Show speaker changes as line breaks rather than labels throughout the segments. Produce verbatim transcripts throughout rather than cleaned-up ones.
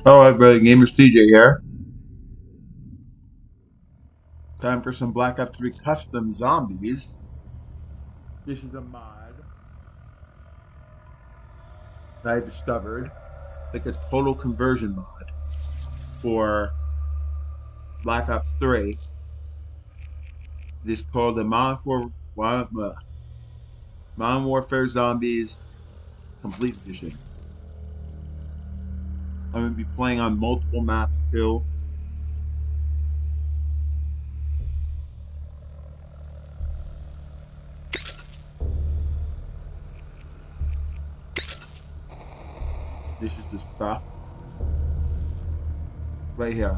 Hello everybody, Gamer C J here. Time for some Black Ops three Custom Zombies. This is a mod that I discovered, like a total conversion mod for Black Ops three. This is called the Modern, For- Modern Modern Warfare Zombies Complete Edition. I'm going to be playing on multiple maps too. This is the stuff right here.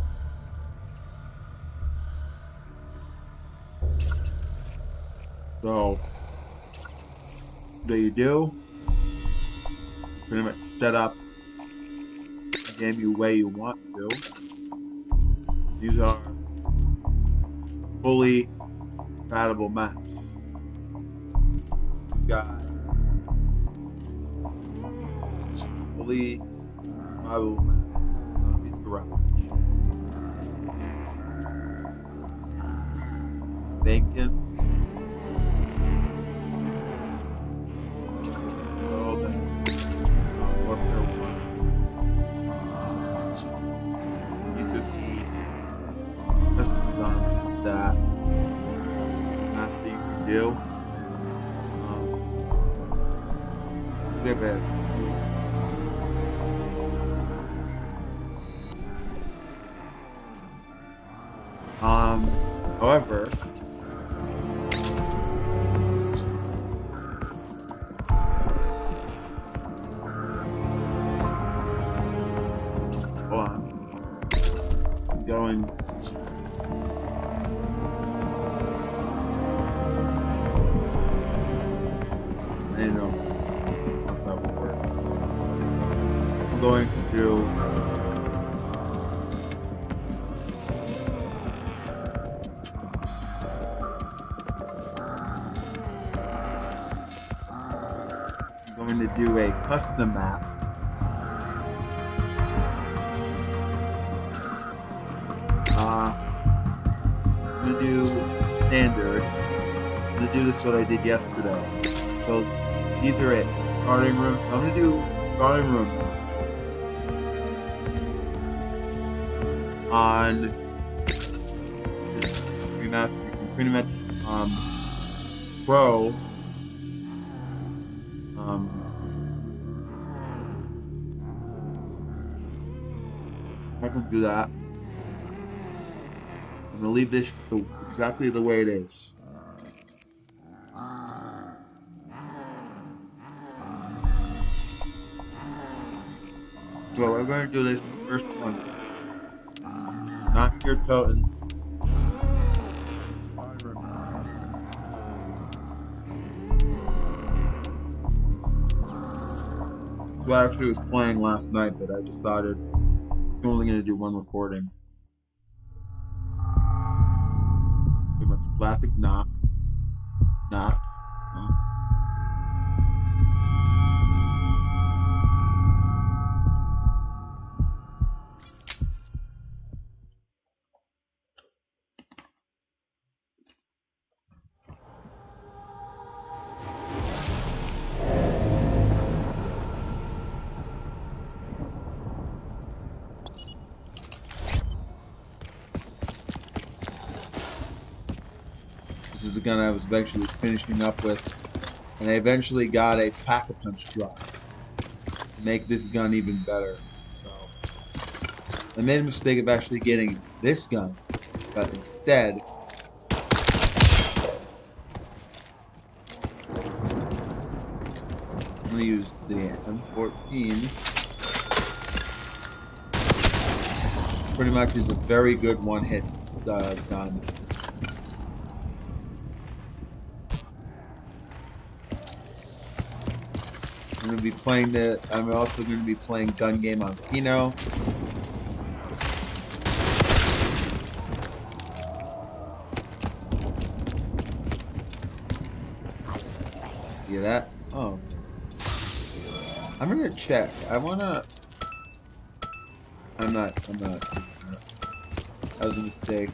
So, what you do, pretty much set up the game the way you want to. These are fully compatible maps. You got fully compatible maps. Zombies Garage. Bacon. World and Warfare one. These are the custom zombies that maps that you can do. Um, they're bad. Um, however, hold on, I'm going. I don't know if that will work. I'm going to do. I'm going to do a custom map. Uh, I'm gonna do standard. I'm gonna do this what I did yesterday. So these are it. Guarding room. I'm gonna do guarding room on pretty much, pretty much um pro. Um, I can do that. I'm gonna leave this exactly the way it is. So we're going to do this first one. Knock your totem. Well, I actually was playing last night, but I decided I'm only going to do one recording. Pretty much classic knock. Knock. Knock. This is the gun I was eventually finishing up with, and I eventually got a Pack-a-Punch drop to make this gun even better. So I made a mistake of actually getting this gun, but instead I'm going to use the M fourteen. Pretty much is a very good one-hit uh, gun. I'm going to be playing the. I'm also going to be playing Gun Game on Kino. See that? Oh. I'm gonna check. I wanna. I'm not. I'm not. That was a mistake.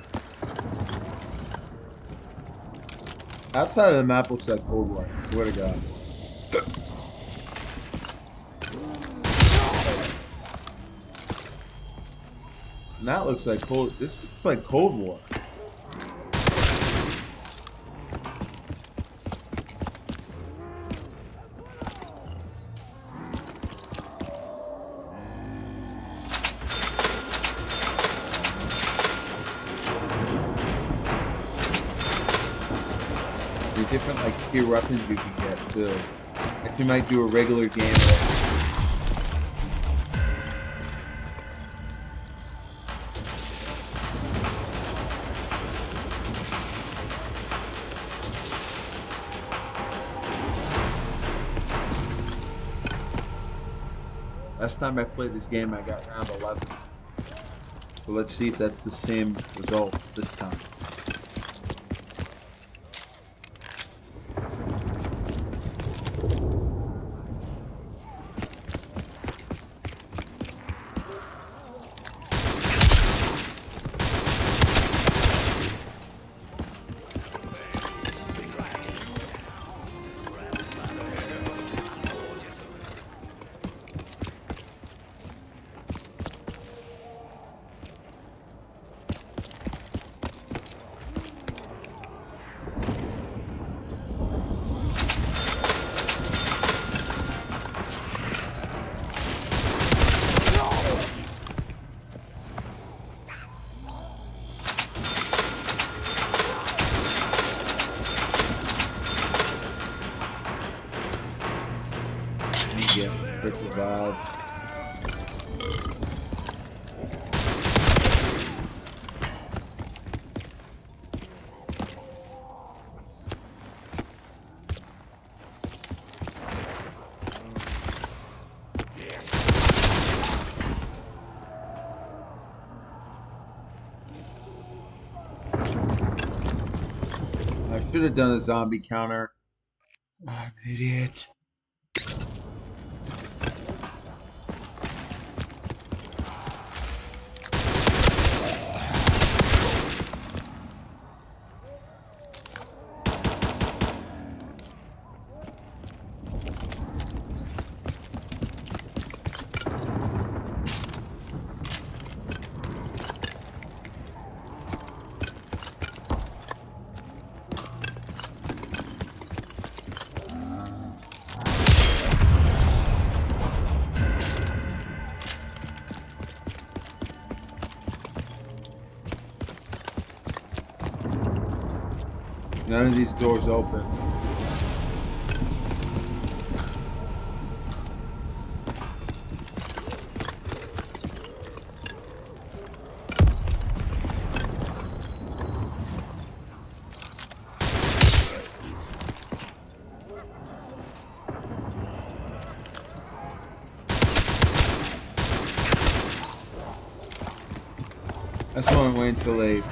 Outside of the map looks like Cold War. I swear to God. And that looks like Cold. This looks like Cold War. There's different like tier weapons you can get too. Like you might do a regular game. Last time I played this game, I got round eleven. So let's see if that's the same result this time. Yeah, quick revive. I should have done a zombie counter. Oh, I'm an idiot. None of these doors open. That's why I'm waiting till they.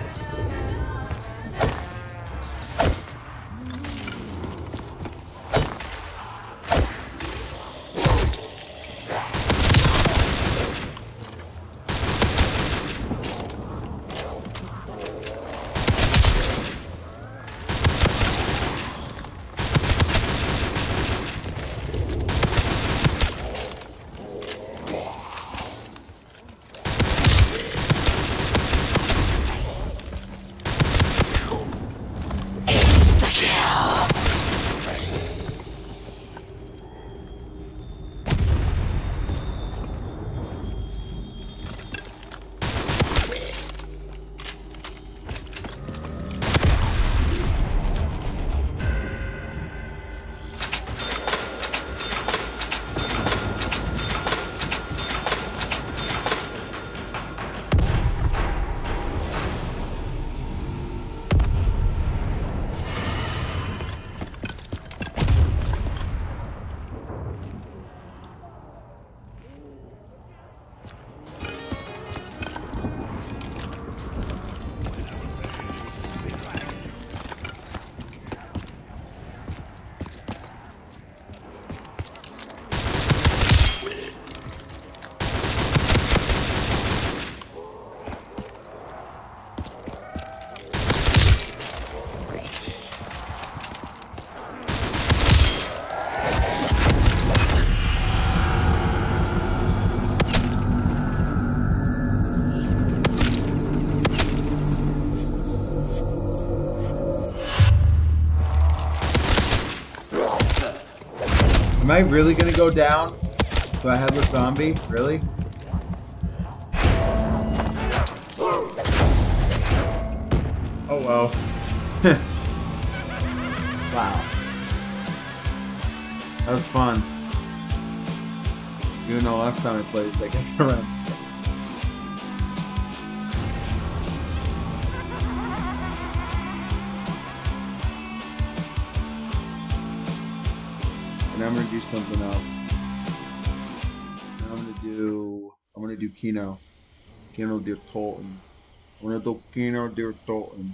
I really gonna go down to a headless zombie? Really? Oh well. Wow. That was fun. Even though last time I played, I got around. And I'm gonna do something else. And I'm gonna do. I'm gonna do Kino. Kino der Toten. I'm gonna do Kino der Toten.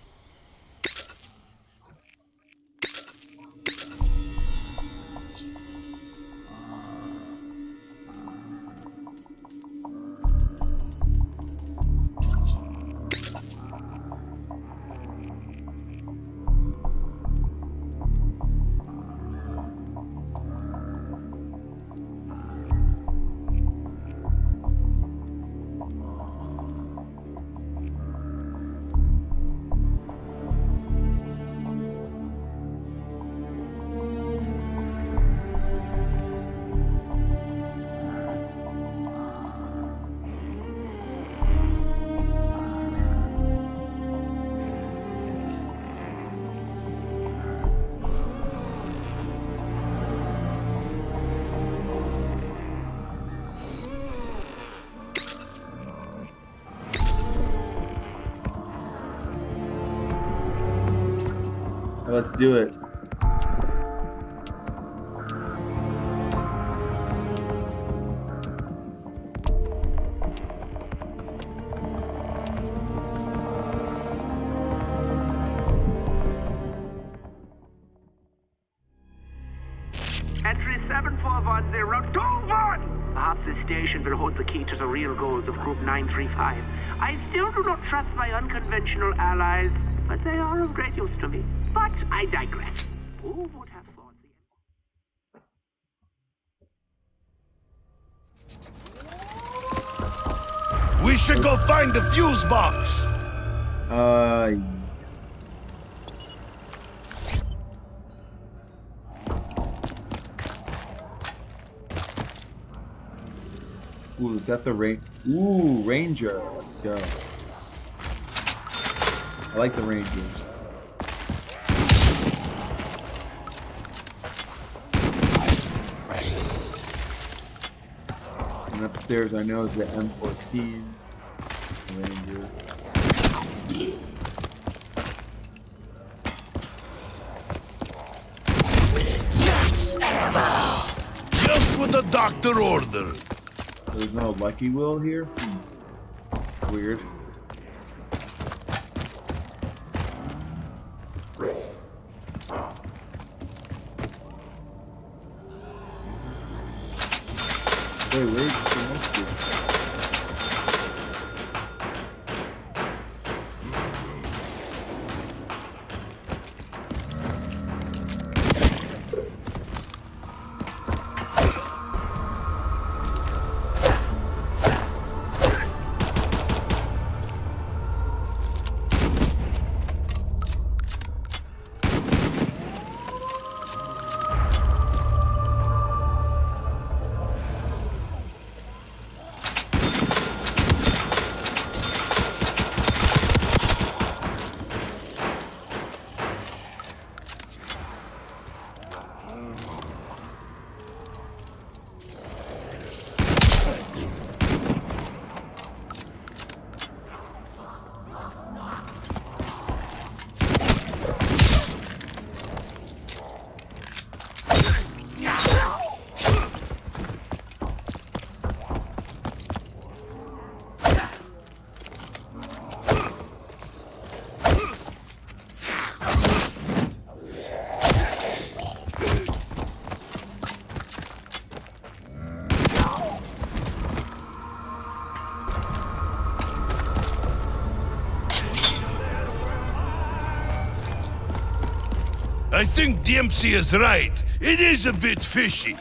Let's do it.
Entry seven four one zero two one! Perhaps this station will hold the key to the real goals of Group nine three five. I still do not trust my unconventional allies, but they are of great use to me. But I digress. Who would have thought
the... We should go find the fuse box!
Uh... Ooh, is that the rain? Ooh, Ranger. Let's go. I like the Rangers. And upstairs I know is the M fourteen Ranger.
Yes, ammo! Just what the doctor ordered.
There's no Lucky Will here? Hmm. Weird. Wait, where's the next one?
I think Dempsey is right. It is a bit fishy.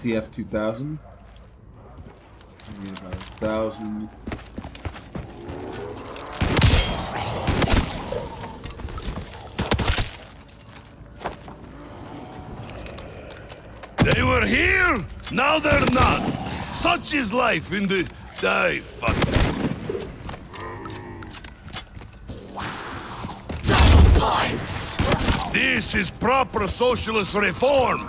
T F two thousand. I need about a thousand.
They were here, now they're not. Such is life in the... Die, fuck.
Double points!
This is proper socialist reform.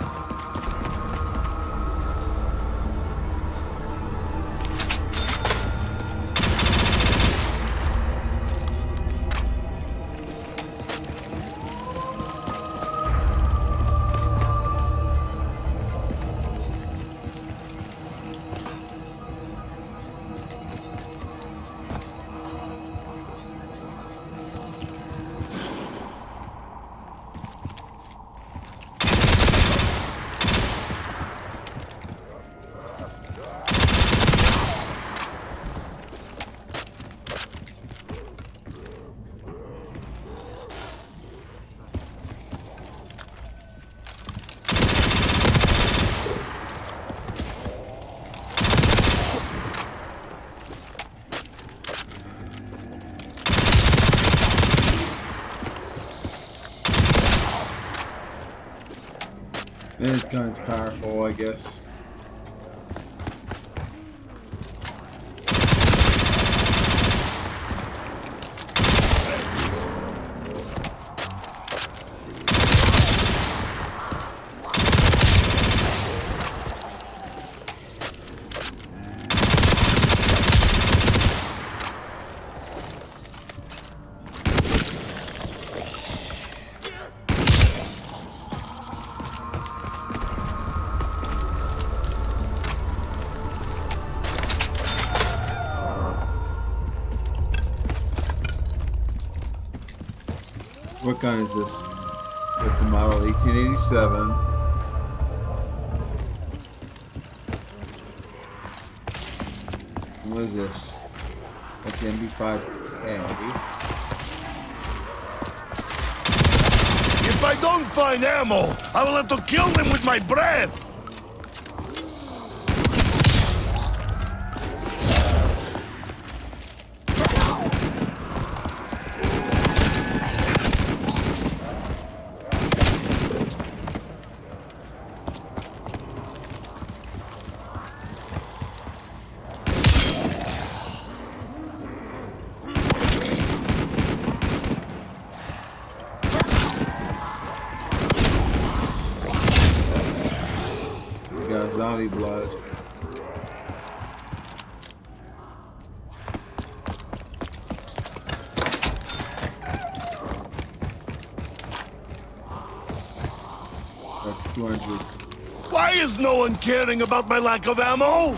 This gun's powerful, I guess. What gun is this? It's a model eighteen eighty-seven. What is this? That's the M B five A.
If I don't find ammo, I will have to kill them with my breath.
Zombie blood. That's two hundred.
Why is no one caring about my lack of ammo?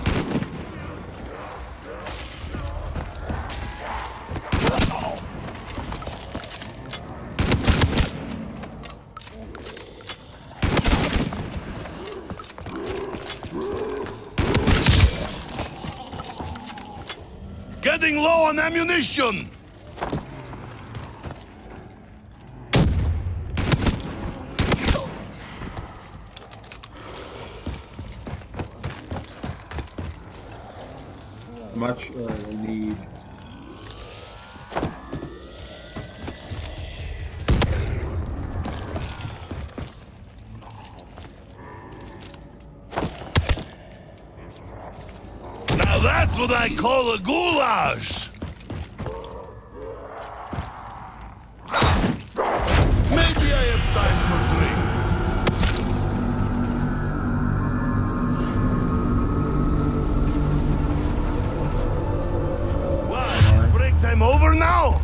Getting low on ammunition!
Much uh, need.
Now that's what I call a goulash! Maybe I have time for drinks. What? Is break time over now?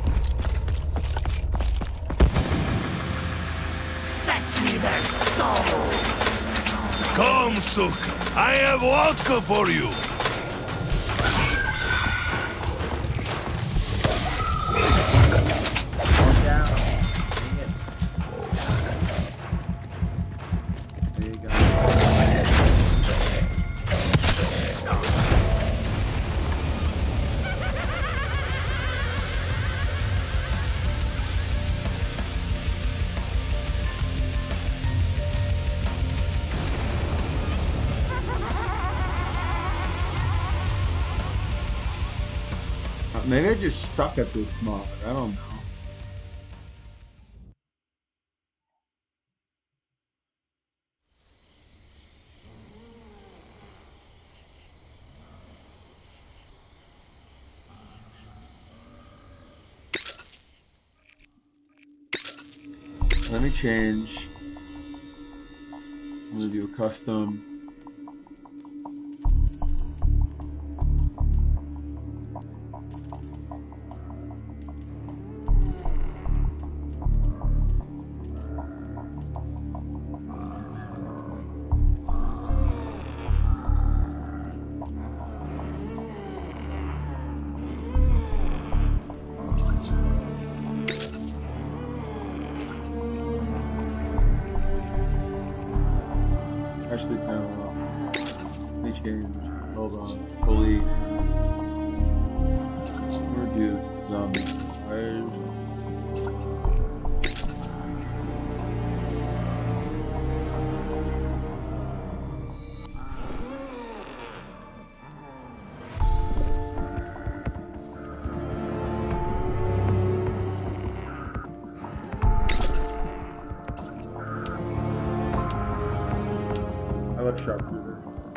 Fetch me their soul!
Come, Sook. I have vodka for you.
Maybe I just stuck at this mod. I don't know. Let me change. I'm gonna do a custom. Actually, kind of well. Let me change. Hold on. Fully. We're gonna do zombie fires. I love sharpshooter.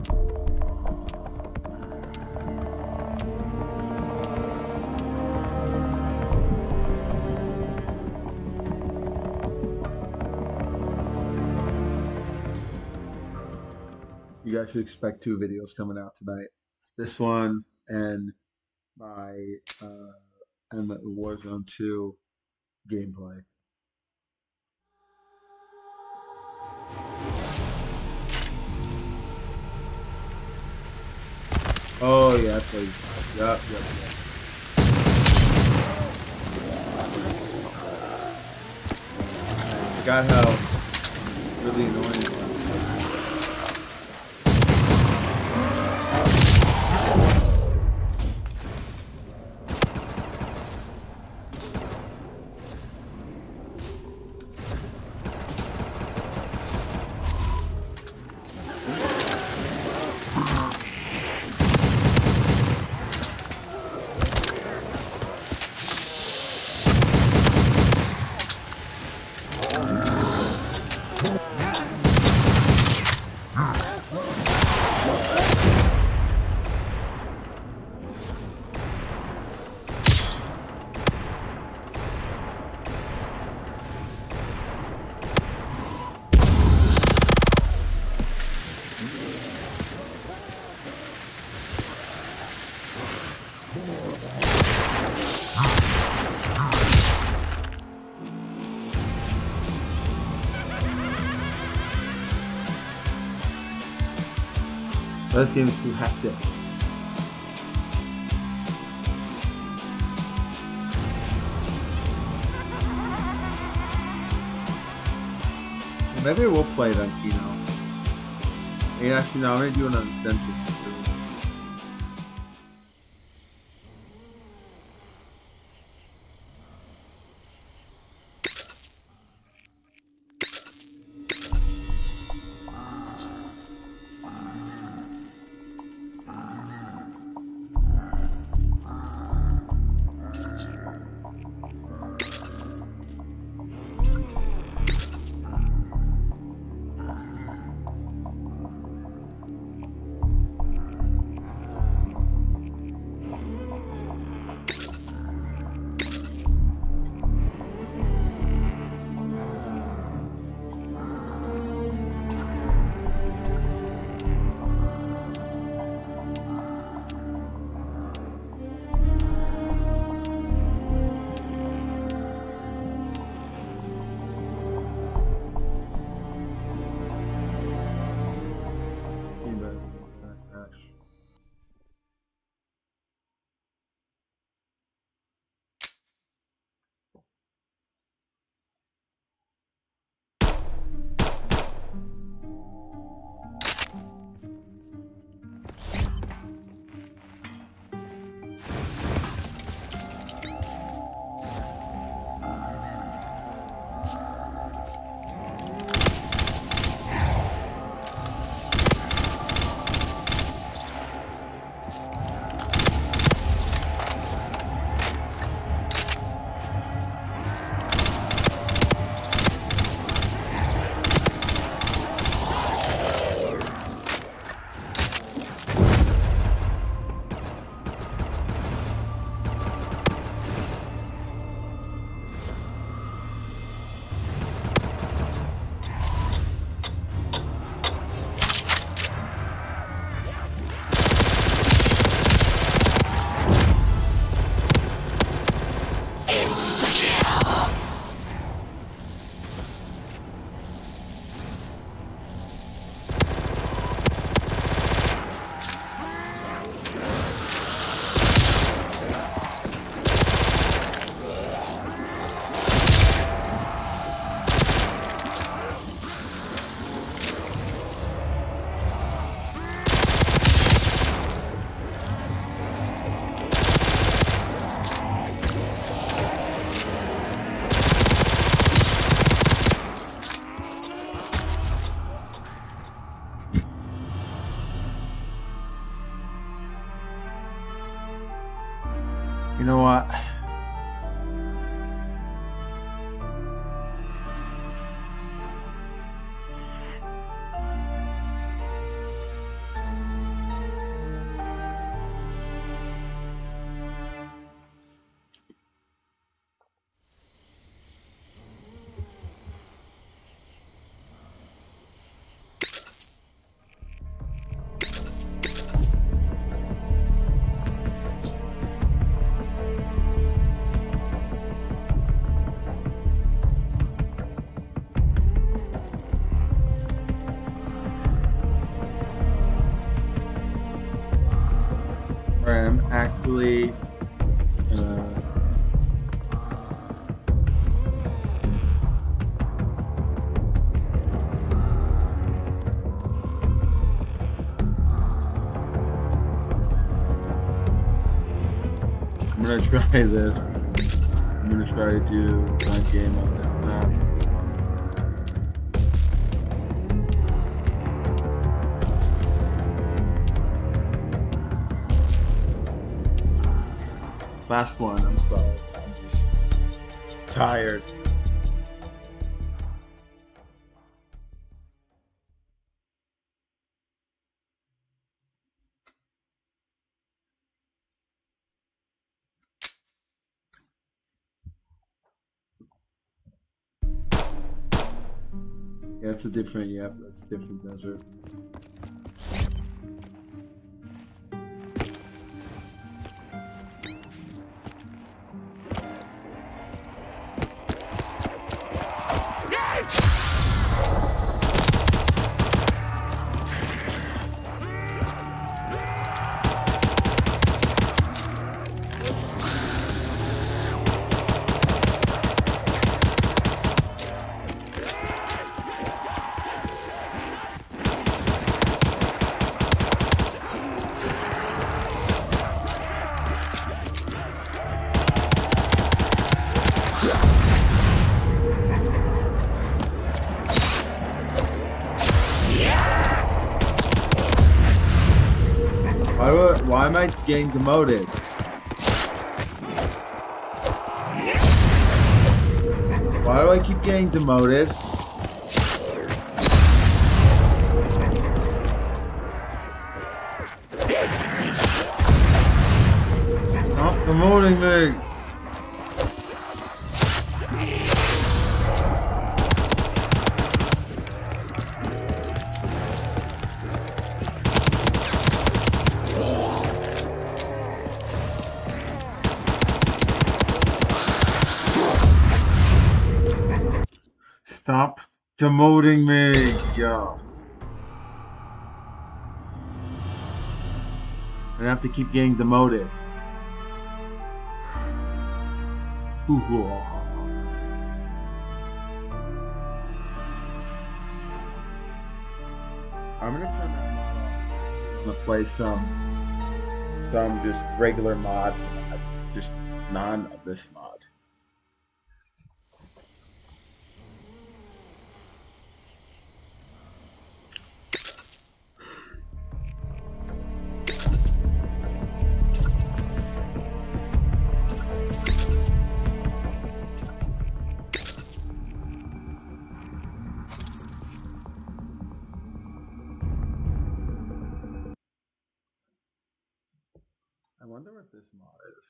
You guys should expect two videos coming out tonight. This one and my uh, and the Warzone two gameplay. Oh yeah, please. Yep, yep, yep. I forgot how really annoying it was. That seems too hectic. Maybe we'll play them, you know. Hey, actually, no, I'm gonna do an uncensored. You know what? I'm actually uh, I'm gonna try this. I'm gonna try to do my game on this map. Last one, I'm sorry. I'm just tired. Yeah, it's a different, yeah, that's a different desert. Why, do I, why am I getting demoted? Why do I keep getting demoted? Stop demoting me! Stop demoting me, yo. I have to keep getting demoted. Ooh. I'm gonna turn that mod off. I'm gonna play some, some just regular mod, just none of this mod. I wonder what this mod is.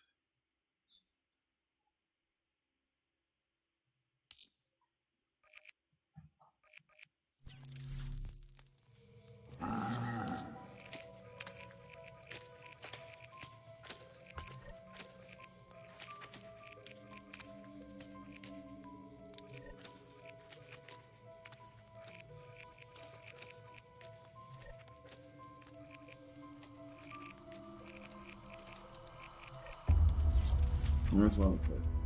Where's one place?